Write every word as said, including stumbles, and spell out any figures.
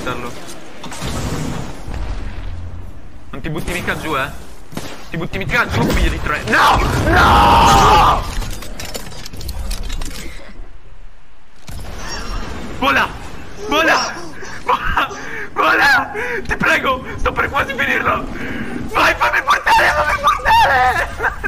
portarlo. Non ti butti mica giù, eh. Ti butti mica giù, figlio di tre. No! No! Vola! Vola! Vola! Vola! Ti prego! Sto per quasi finirlo! Vai, fammi portare! Fammi portare!